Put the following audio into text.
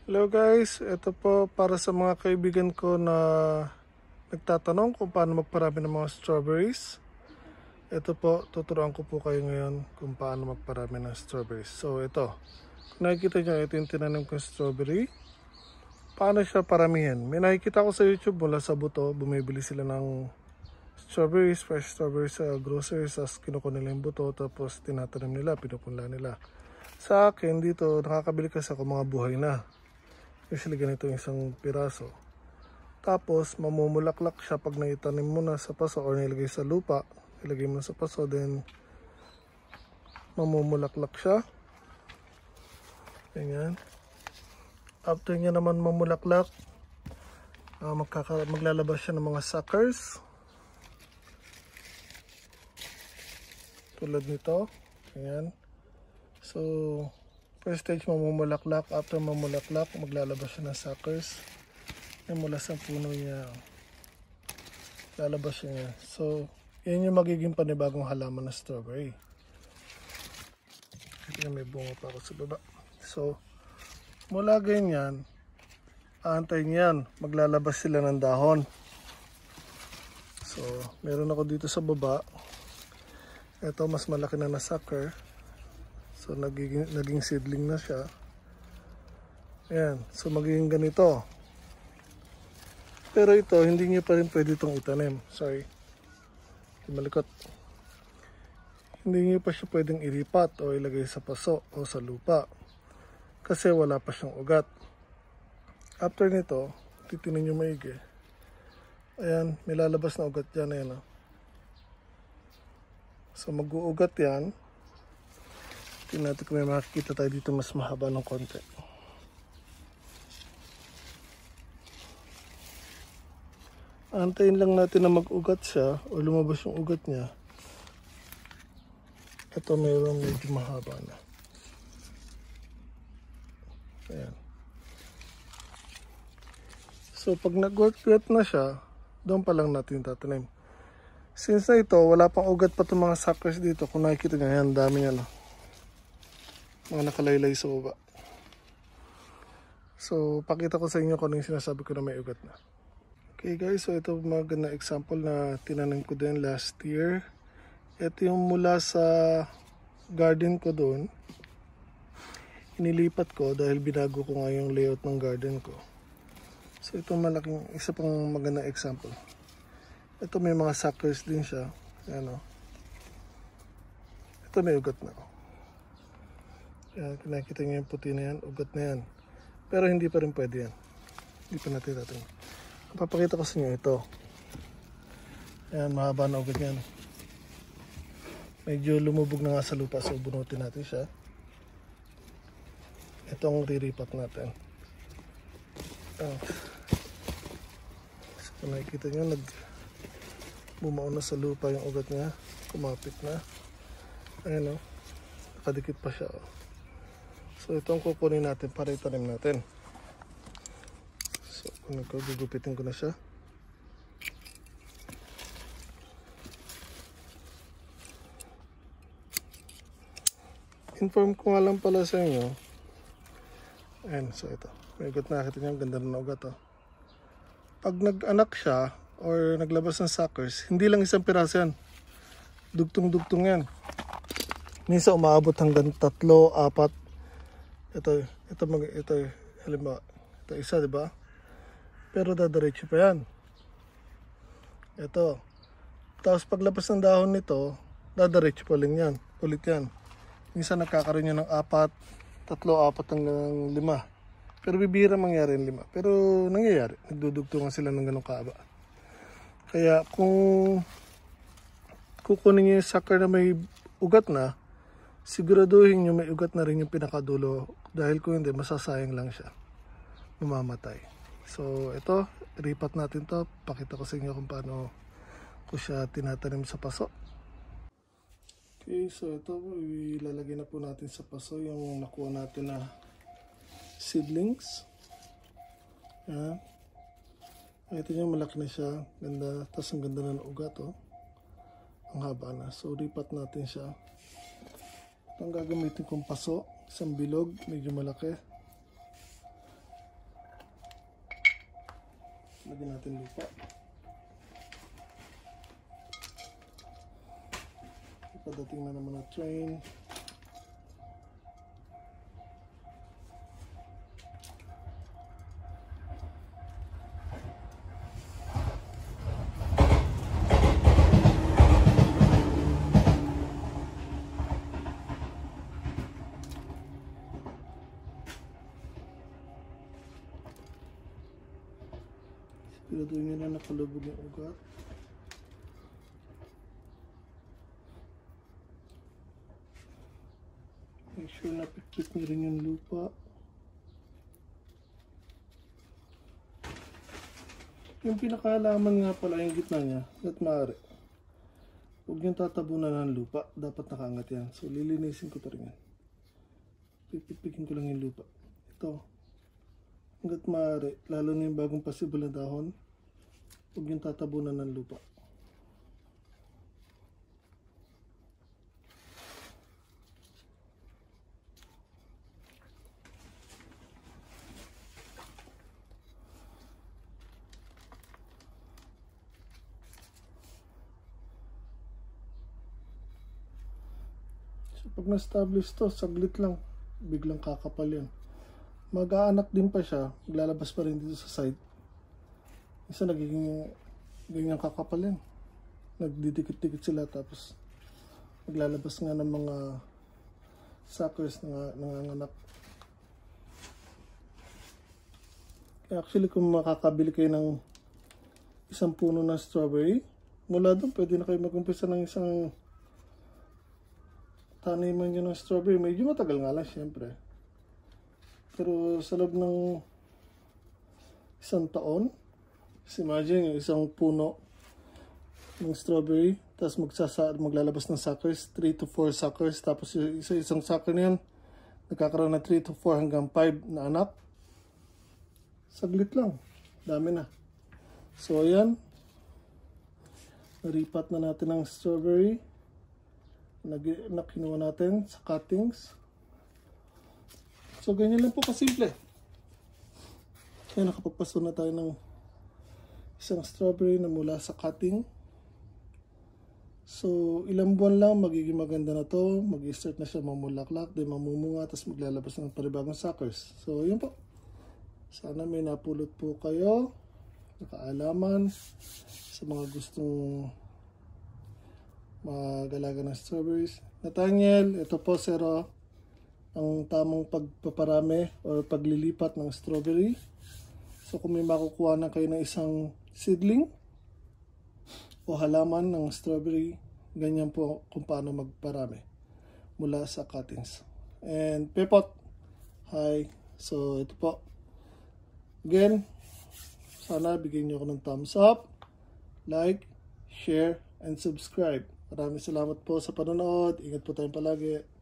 Hello guys, ito po para sa mga kaibigan ko na nagtatanong kung paano magparami ng mga strawberries. Ito po, tuturuan ko po kayo ngayon kung paano magparami ng strawberries. So ito, kung nakikita nyo, ito yung tinanim kong strawberry. Paano siya paramihin? May nakikita ko sa YouTube mula sa buto, bumibili sila ng strawberries, fresh strawberries sa groceries, as kinukuha nila yung buto, tapos tinatanim nila, pinupunla nila. Sa akin dito, nakakabili kasi ako mga buhay na. Usually ganito yung isang piraso. Tapos mamumulaklak siya pag naitanim mo na sa paso or nilagay sa lupa. Ilagay mo sa paso, then mamumulaklak siya. Ganyan. After niya naman mamulaklak, maglalabas siya ng mga suckers. Tulad nito. Ganyan. So, first stage mamumulaklak. After mamulaklak, maglalabas siya ng suckers. Mula sa puno niya, lalabas siya. So, yan yung magiging panibagong halaman na strawberry. Kasi may bunga pa ako sa baba. So, mula ganyan, aantayin yan. Maglalabas sila ng dahon. So, meron ako dito sa baba. Ito, mas malaki na sucker. So, naging seedling na siya. Ayan. So, magiging ganito. Pero ito, hindi nyo pa rin pwede itong itanim. Sorry. Malikot. Hindi nyo pa siya pwedeng iripat o ilagay sa paso o sa lupa. Kasi wala pa siyang ugat. After nito, titinin nyo maigi. Ayan, may lalabas na ugat dyan. Ayan, oh. So mag-uugat yan. Tingnan natin kung may makikita tayo dito mas mahaba ng konti. Antayin lang natin na mag-ugat siya o lumabas yung ugat niya. Ito mayroong medyo mahaba na. Ayan. So pag nag-ugat na siya, doon pa lang natin tatanim. Since na ito, wala pang ugat pa itong mga suckers dito. Kung nakikita nyo, yan, dami yan. Mga nakalaylay sa baba. So, pakita ko sa inyo kung ano yung sinasabi ko na may ugat na. Okay guys, so ito magandang example na tinanim ko din last year. Ito yung mula sa garden ko doon. Inilipat ko dahil binago ko nga yung layout ng garden ko. So ito malaking, isa pang magandang example. Ito may mga suckers din siya. Ayan, oh. Ito may ugat na. Ayan, nakikita nyo yung puti na yan, ugat na yan. Pero hindi pa rin pwede yan. Hindi pa natin tatanim. Papakita ko sa inyo ito. Ayan, mahaba na ugat yan. Medyo lumubog na nga sa lupa, so bunutin natin siya. Ito ang riripat natin. So kung nakikita nyo, bumao na sa lupa yung ugat niya. Kumapit na. Ayan, oh. Nakadikit pa siya, oh. So ito ang kukunin natin para itanim natin. So kung gugupitin ko na siya. Inform ko nga lang pala sa inyo. Ayan, so ito. May ugat na, nakita niyo, ganda na ugat, oh. Pag nag-anak siya or naglabas ng suckers, hindi lang isang piraso yan. Dugtong-dugtong yan. Minsan umaabot hanggang 3, 4. Ito, halimbawa, ito isa, di ba? Pero dadiretso pa yan. Ito. Tapos paglabas ng dahon nito, dadiretso pa lang yan. Ulit yan. Minsan nagkakaroon yan ng 3, 4 hanggang 5. Pero bibihira mangyari yung 5. Pero nangyayari. Nagdudugtungan sila ng ganong kaaba. Kaya kung kukunin nyo yung sucker na may ugat na, siguraduhin nyo may ugat na rin yung pinakadulo. Dahil kung hindi, masasayang lang siya. Mamamatay. So ito, ripat natin to. Pakita ko sa inyo kung paano ko siya tinatanim sa paso. Okay, so ito, ilalagay na po natin sa paso yung nakuha natin na seedlings. Yan. Ito nyo, malaki na siya. Ganda. Tapos ang ganda na ng ugat, oh. Ang haba na. So ripat natin siya. Ito ang gagamitin kong paso. Isang bilog, medyo malaki. Lagyan natin lupa. Padating na naman na train. Siguraduhin nyo na nakalubog yung ugat. Make sure na pikit nyo rin yung lupa. Yung pinakahalaman nga pala yung gitna niya, at maaari. Huwag nyo tatabunan ng lupa, dapat nakaangat yan. So lilinisin ko pa rin yan. Pipikpikin ko lang yung lupa. Ito. Hanggat maaari, lalo na yung bagong possible na dahon, huwag yung tatabunan ng lupa. So pag na-establish to, saglit lang, biglang kakapal yan. Mag-aanak din pa siya, maglalabas pa rin dito sa side. Isa nagiging ganyan kakapal yan. Nagdidikit-dikit sila tapos maglalabas nga ng mga suckers na nanganganak. Kaya actually kung makakabili kayo ng isang puno ng strawberry, mula doon pwede na kayo mag-umpisa ng isang taniman nyo ng strawberry. Medyo matagal nga lang syempre. Pero sa loob ng isang taon, imagine yung isang puno ng strawberry, tapos maglalabas ng suckers, 3 to 4 suckers, tapos yung isang sucker na yan, nagkakaroon ng 3 to 4 hanggang 5 na anak. Saglit lang, dami na. So ayan, naripat na natin ang strawberry, kinuha natin sa cuttings. So ganyan lang po kasimple. Kaya nakapagpaso na tayo ng isang strawberry na mula sa cutting. So ilang buwan lang magiging maganda na to. Mag-start na siya mamulaklak, di mamumunga, tapos maglalabas ng panibagong suckers. So yun po. Sana may napulot po kayo, nakaalaman sa mga gustong mag-alaga ng strawberries. Nathaniel, ito po Zero, ang tamang pagpaparami o paglilipat ng strawberry. So kung may makukuha na kayo ng isang seedling o halaman ng strawberry, ganyan po kung paano magparami mula sa cuttings. And Pepot, hi. So ito po. Again, sana bigyan nyo ako ng thumbs up, like, share, and subscribe. Maraming salamat po sa panonood. Ingat po tayong palagi.